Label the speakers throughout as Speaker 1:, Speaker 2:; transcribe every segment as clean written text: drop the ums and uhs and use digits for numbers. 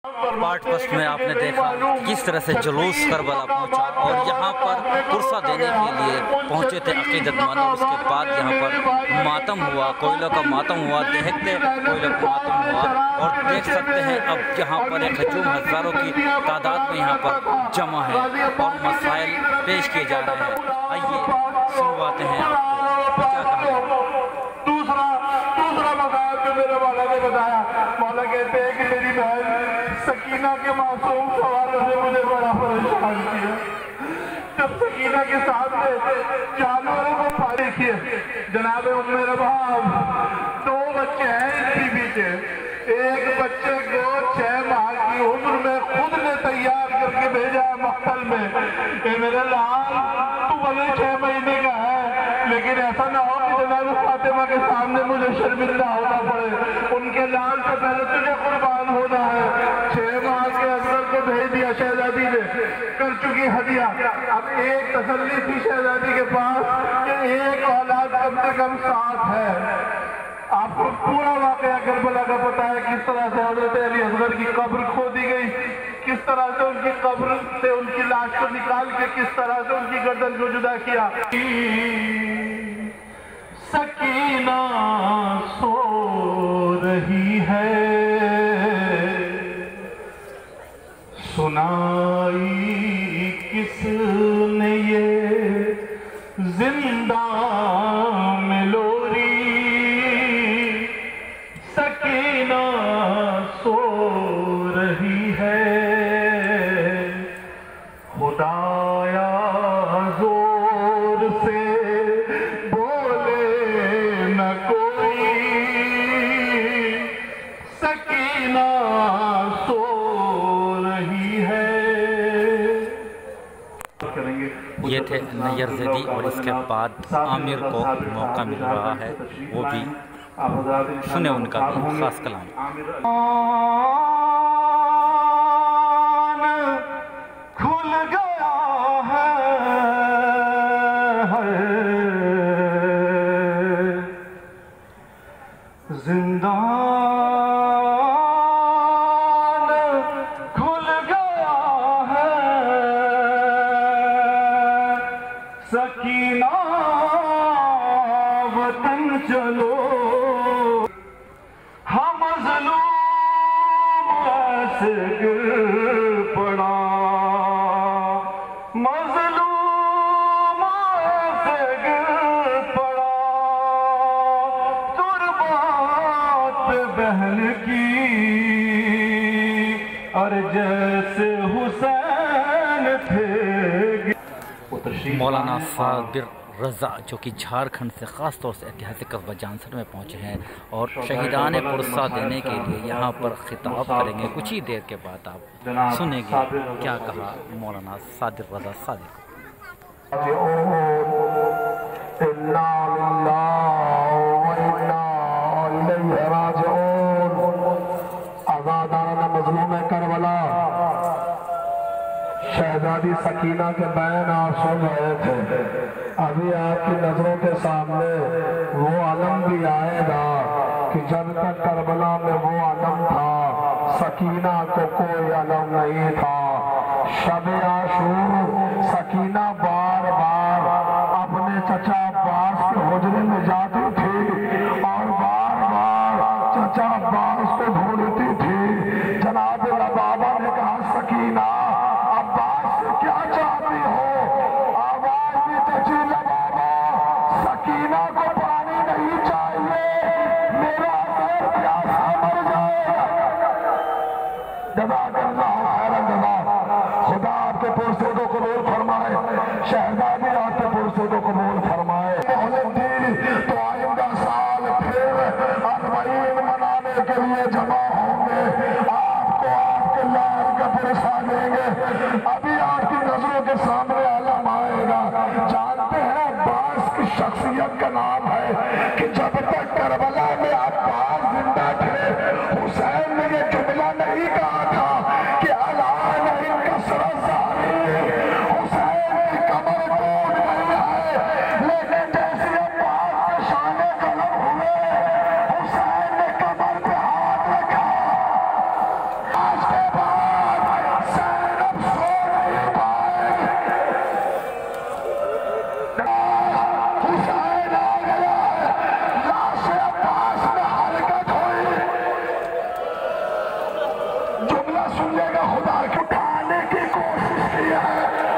Speaker 1: Part first में आपने देखा किस तरह से जुलूस करबला पहुंचा और यहाँ पर पुरसा देने के लिए पहुंचे थे अकीदतमंद। और उसके बाद यहाँ पर मातम हुआ, कोयलों का मातम हुआ, देखते कोयलों का मातम हुआ। और देख सकते हैं अब यहाँ पर एक हजूम हज़ारों की तादाद में यहाँ पर जमा है और मसाइल पेश किए जा रहे हैं। आइए सुनवाते हैं आपको क्या कहा।
Speaker 2: दूसरा मसाइल जो मेरे मौला ने बताया, मौला कहते हैं कि मेरी बहन सकीना के मासूम सवालों से मुझे बड़ा परेशान किया। जब सकीना के सामने जानवरों को फाड़ी किए, जनाब उम्मे रबाब, 2 बच्चे हैं इस बीबी के। एक बच्चे को 6 माह की उम्र में खुद ने तैयार करके भेजा है मक्तल में कि मेरे लाल तू भले 6 महीने का है, लेकिन ऐसा ना हो कि जनाब फातिमा के सामने मुझे शर्मिंदा होना पड़े। उनके लाल से पहले तुझे कुर्बान होना है। 6 माह के अफसर को भेज दिया शहजादी ने, कर चुकी हदिया। अब एक तसल्ली थी शहजादी के पास कि एक औलाद कम से कम 7 है। आपको पूरा वाकया करबला का पता है, किस तरह से हजरत अली असगर की कब्र खोदी गई, किस तरह से उनकी कब्र से उनकी लाश को निकाल के किस तरह से उनकी गर्दन को जुदा किया। सकीना सो रही है, सुनाई किसने ये जिंदा में लोरी। सकीना सो रही है, खुदाया जोर से बोले न कोई। सकीना सो रही है।
Speaker 1: ये थे नैयर ज़ैदी और इसके बाद आमिर को मौका मिल रहा है, वो भी सुने उनका भी खास कलाम।
Speaker 2: खुल गया है जिंदान, खुल गया है सकीना वतन चलो। हम मज़लूम ऐसे गिर पड़ा, मज़लूम ऐसे गिर पड़ा, तुरबात बहन की और जैसे हुसैन थे।
Speaker 1: मौलाना साबिर रज़ा जो कि झारखंड से ख़ास तौर से ऐतिहासिक कस्बा जानसर में पहुँचे हैं और शहीदान पुरसा देने के लिए यहाँ पर खिताब करेंगे। कुछ ही देर के बाद आप सुनेंगे क्या कहा मौलाना साबिर रज़ा सादिक।
Speaker 2: करबला शहजादी सकीना के बयान आप सुन रहे थे। अभी आपकी नजरों के सामने वो आलम भी आएगा कि जब तक करबला में वो आलम था, सकीना को कोई आलम नहीं था। शब आशूर सकीना बार बार अपने चचा अब्बास के हुजरे में जाती थी और बार बार चचा अब्बास को ढूंढती थी। जनाब बाबा ने कहा, सकीना क्या चाहती हो? आवाज भी तजीला बाबा, सकीना को पानी नहीं चाहिए, मेरा सर प्यासा मर जाएगा। जज़ाकल्लाह खैरन जज़ा। खुदा आपके पुरसे को कबूल फरमाए, शहजादी आपके पुरसे को कबूल फरमाए। तो आइंदा साल फिर 40 मनाने के लिए जमा होंगे, आपको आपके लाल का पुरसा देंगे। अभी आपकी नजरों के सामने आलम आएगा। जानते हैं अब्बास की शख्सियत का नाम है कि जब तक करबला में अब्बास जिंदा थे, हुसैन ने ये जुमला नहीं कहा था कि अलान कसरत सारी, हुसैन की कमर टूट गई है। लेकिन जैसे अब्बास के शाने कलम हुए, हुसैन ने कमर पे हाथ रखा। आज के सुनिएगा, खुदा के उठाने की कोशिश की है।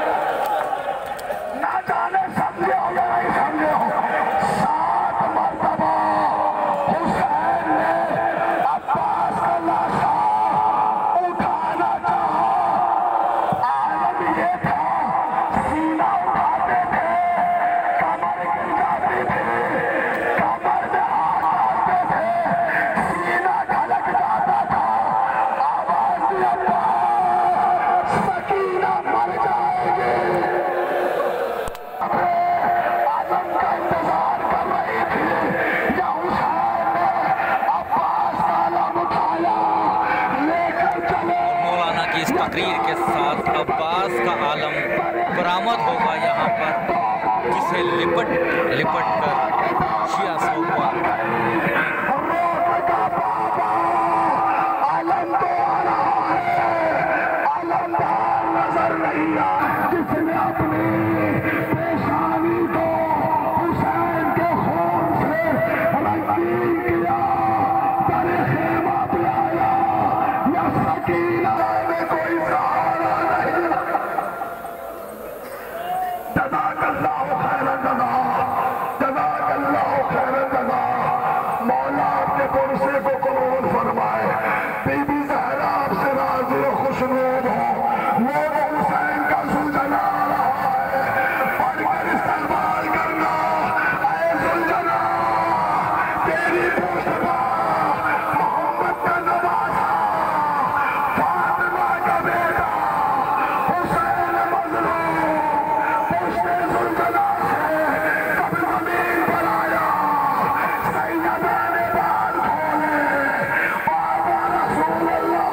Speaker 2: ना जाने समझे हो या नहीं समझे हो, 7 मरतबा हुसैन ने अब्बास का लाशा उठाना चाहा। आलम ये था, सीना उठाते थे, कमर गिर जाती थी, कमर में हाथ डालते थे, सीना ढलक जाता था। आवाज दी अब्बास, सकीना मर जाएगी। आलम का इंतजार कर रही थी, या हुसैन ने अब्बास का आलम उठाया, लेकर चले।
Speaker 1: मौलाना की इस तकरीर के साथ अब्बास का आलम बरामद होगा यहाँ पर, जिसे लिपट कर शिया सोपा।
Speaker 2: आलम तो आ रहा है, आलमदार नजर नहीं आ, जिसने अपनी पेशानी को हुसैन के खून से रंगीन किया, दरे खेमा पे आया, या सकीना में कोई सहारा नहीं। जज़ाकल्लाहु खैरन जज़ा, जज़ाकल्लाहु खैरन जज़ा। मौला आपके पुरसे को कबूल फरमाए। बीबी ज़हरा आपसे राज़ी और खुशनूद हो। नूर हुसैन का सुलझना आ रहा है, पढ़कर इस्तेमाल करना। ऐ सुलझना, तेरी पुष्ट मोहम्मद का नवासा, फातिमा का बेटा हुसैन मज़लूम, पुष्ट सुलझना से कब ज़मीन पर आया। सैयदा ने बाल खोले, बाबा रसूल अल्लाह।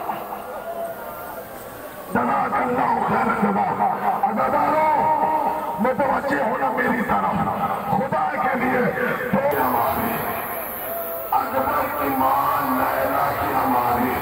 Speaker 2: जज़ाकल्लाहु खैरन जज़ा। अज़ादारों, मुतवज्जे होना मेरी तरफ, खुदा के लिए तो हमारी अकबर ईमान लैला की हमारी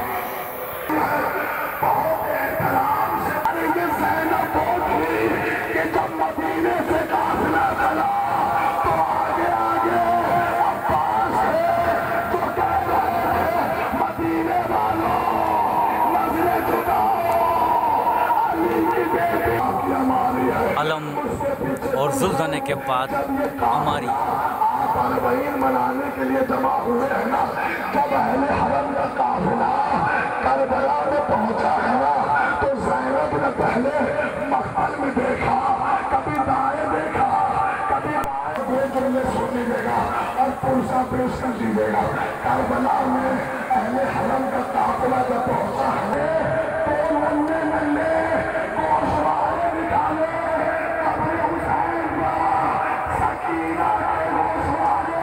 Speaker 2: बहुत एहतराम से। अरे ये ज़ैनब वो थी कि जब मदीने से काफिला चला तो आगे आगे अब्बास है, तो कह रहे थे मदीने वालों नजरें झुकाओ, अली की बेटी आपकी हमारी है।
Speaker 1: अलम और जुल्झने के बाद हमारी
Speaker 2: परवीन मनाने के लिए जमा हुए हैं ना, जब अहले हरम का काफिला करबला में पहुंचा है ना, तो ज़ैनब ने पहले मक्तल में देखा, कभी दाएं देखा, कभी बाएं, ये जुमले सुनने देगा और पुरसा पेश कर दीजिएगा। करबला में अहले हरम का काफिला जब पहुंचा है, तो नन्हे नन्हे गोशवारे निकाले, कभी हुसैन का, सकीना के गोशवारे।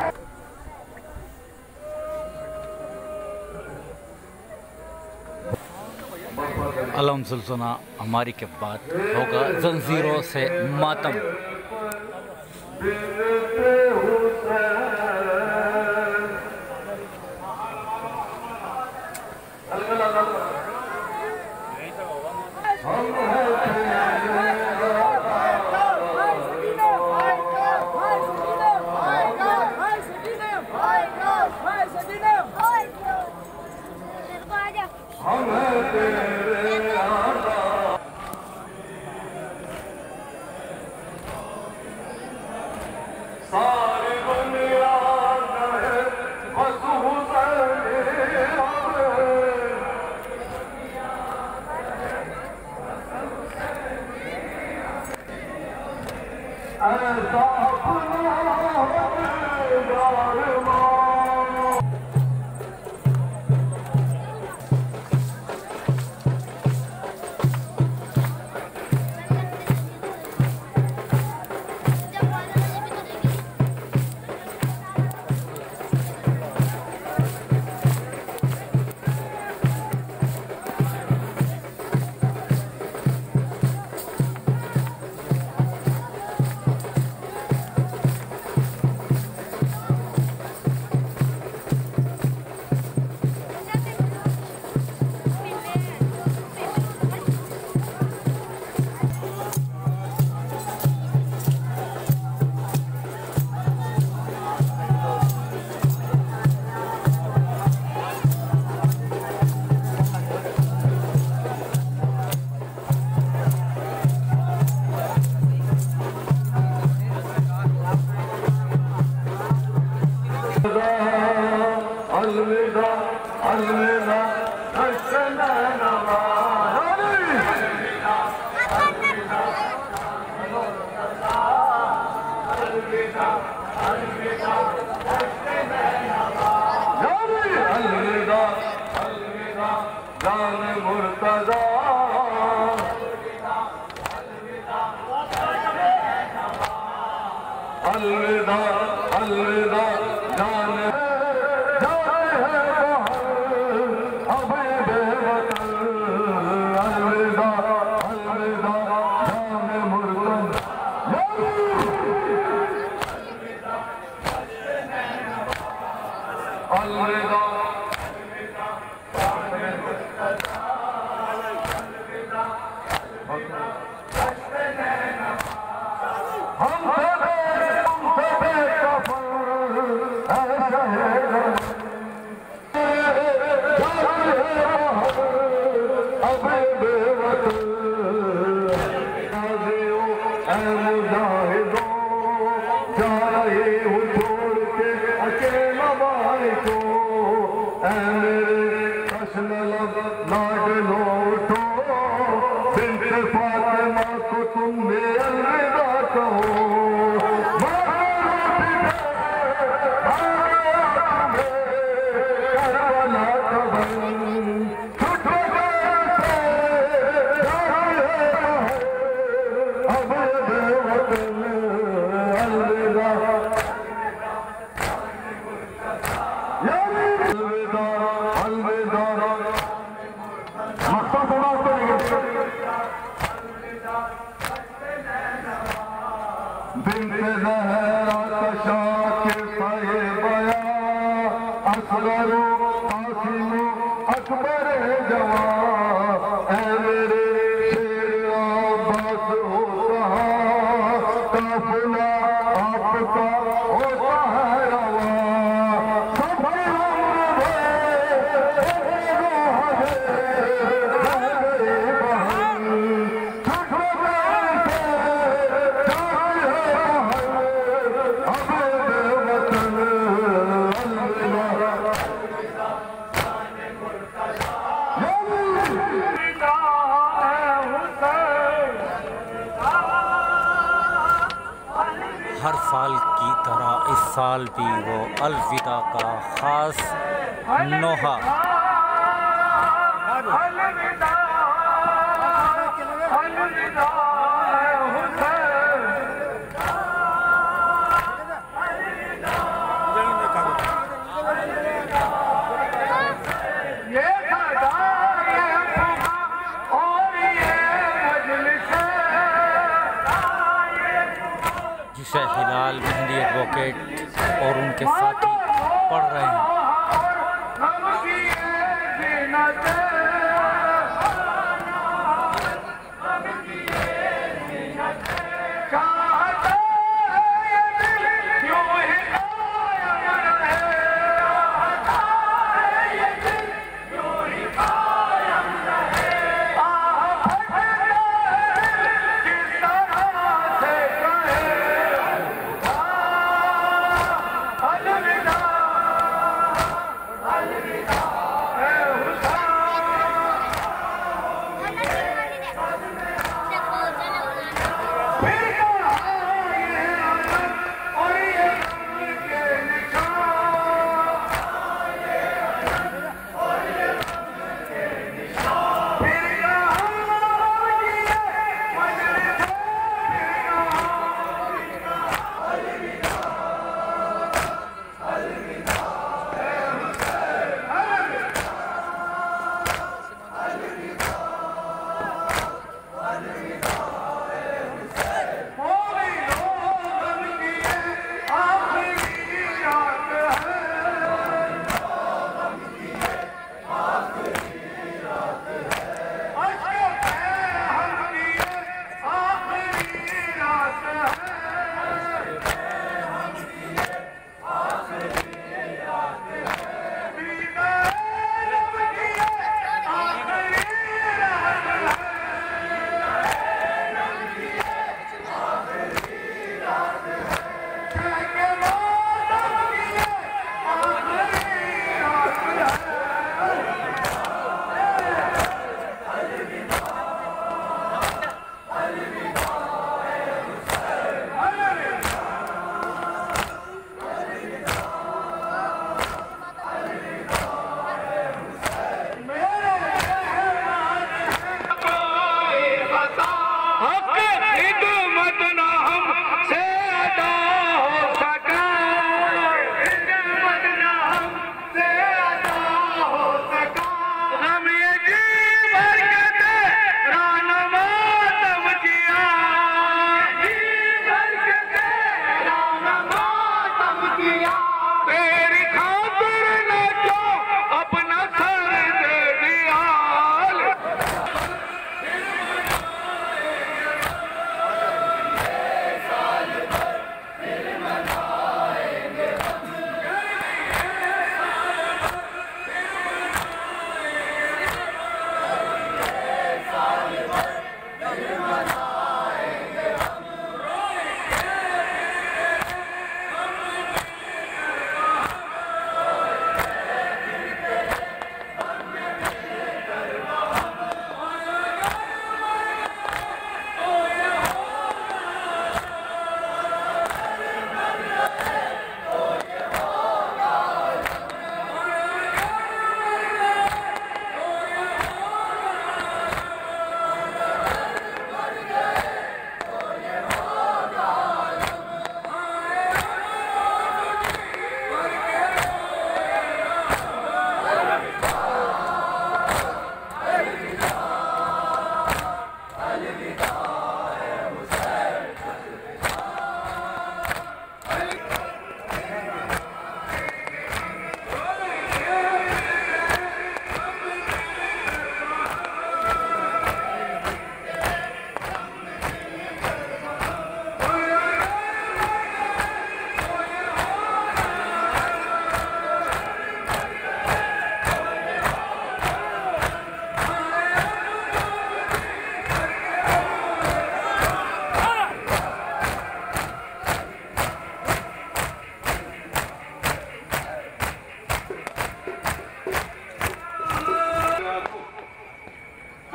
Speaker 1: अलम सुल्ताना हमारी के बाद होगा जंजीरों से मातम।
Speaker 2: सारी दुनिया ऐसा अपना मुर्तजा अलविदा अलविदा जान
Speaker 1: हर साल की तरह इस साल भी वो अलविदा का ख़ास नोहा जिसे हिलाल मेहंदी एडवोकेट और उनके साथी पढ़ रहे हैं।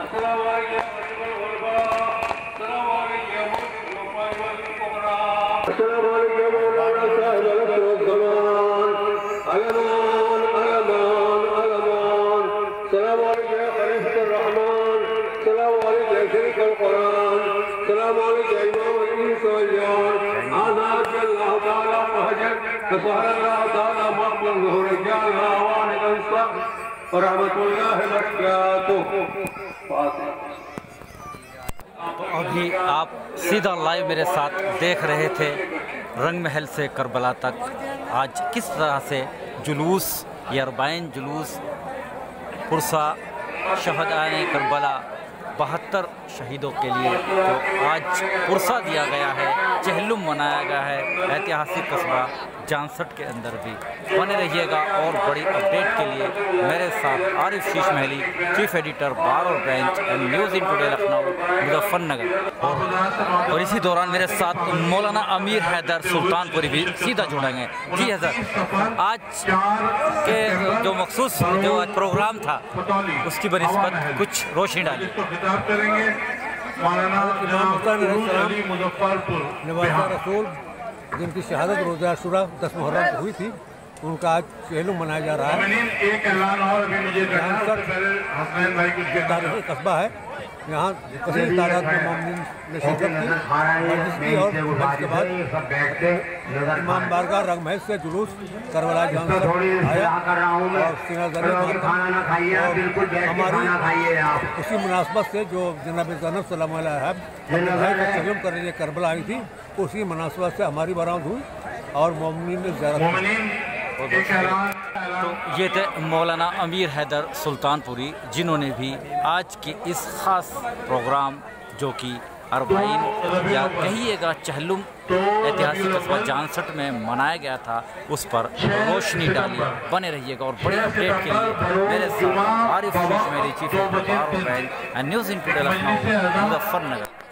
Speaker 1: अभी आप सीधा लाइव मेरे साथ देख रहे थे रंग महल से करबला तक आज किस तरह से जुलूस या अरबाइन जुलूस पुरसा शहदाए करबला 72 शहीदों के लिए जो आज पुरसा दिया गया है, चहलुम मनाया गया है ऐतिहासिक कस्बा जानसठ के अंदर भी। बने रहिएगा और बड़ी अपडेट के लिए मेरे साथ आरिफ शीश महली, चीफ एडिटर बार और branch and news in today Lucknow Muzaffarnagar. और इसी दौरान मेरे साथ मौलाना अमीर हैदर सुल्तानपुरी भी सीधा जुड़ेंगे। जी हज़रत, आज के जो मखसूस जो प्रोग्राम था उसकी बनिस्बत कुछ रोशनी डाली।
Speaker 3: रसूल जिनकी शहादत रोज़ा आशूरा 10 मुहर्रम को हुई थी, उनका आज चहलुम मनाया जा रहा है।
Speaker 2: एक ऐलान और अभी मुझे
Speaker 3: तारीखी कस्बा है, यहाँ कसीर तादाद में मोमिन ने शिरकत की और जिसकी और इसके बाद इमाम बारगाह रंग महल से जुलूस करबला जानसठ आया और सीनाज़र हमारी उसी मुनासबत से जो जनाब ज़ैनब सल्लल्लाहु अलैहि वसल्लम करने के लिए करबला आई थी, उसी मुनासबत से हमारी बारात हुई और मोमिन ने ज़ियारत।
Speaker 1: तो ये थे मौलाना अमीर हैदर सुल्तानपुरी, जिन्होंने भी आज के इस ख़ास प्रोग्राम जो कि अरबाइन या कहिएगा चहलुम ऐतिहासिक कस्बा जानसठ में मनाया गया था उस पर रोशनी डाली। बने रहिएगा और बड़ी अपडेट के लिए मेरे साथ आरिफ शीश महली, चीफ एडिटर बार और branch and news in today Lucknow Muzaffarnagar.